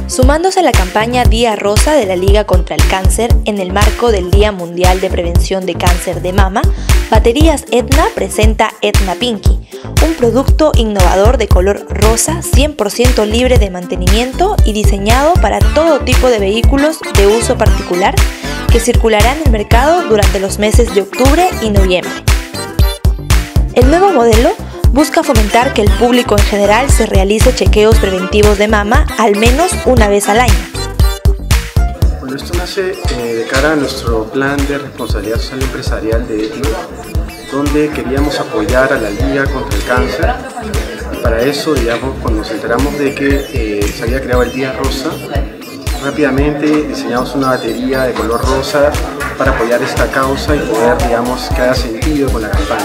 Sumándose a la campaña Día Rosa de la Liga contra el Cáncer en el marco del Día Mundial de Prevención de Cáncer de Mama, Baterías Etna presenta Etna Pinky, un producto innovador de color rosa 100% libre de mantenimiento y diseñado para todo tipo de vehículos de uso particular que circulará en el mercado durante los meses de octubre y noviembre. El nuevo modelo busca fomentar que el público en general se realice chequeos preventivos de mama al menos una vez al año. Bueno, esto nace de cara a nuestro plan de responsabilidad social empresarial de Etna, donde queríamos apoyar a la Liga contra el Cáncer. Y para eso, digamos, cuando nos enteramos de que se había creado el Día Rosa, rápidamente diseñamos una batería de color rosa para apoyar esta causa y poder, digamos, que haga sentido con la campaña.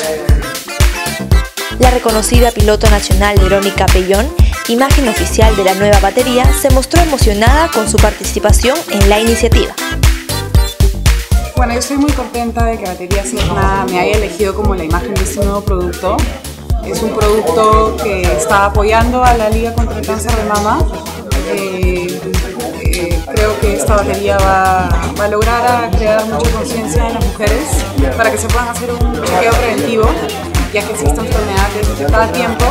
La reconocida piloto nacional Verónica Pellón, imagen oficial de la nueva batería, se mostró emocionada con su participación en la iniciativa. Bueno, yo estoy muy contenta de que Baterías Etna me haya elegido como la imagen de este nuevo producto. Es un producto que está apoyando a la Liga contra el Cáncer de Mama. Creo que esta batería va a lograr crear mucha conciencia en las mujeres para que se puedan hacer un chequeo preventivo, ya que existe una enfermedad que cada tiempo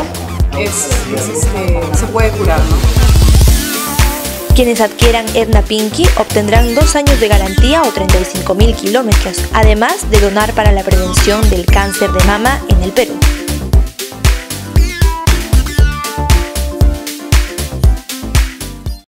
se puede curar, ¿no? Quienes adquieran Etna Pinky obtendrán 2 años de garantía o 35.000 kilómetros, además de donar para la prevención del cáncer de mama en el Perú.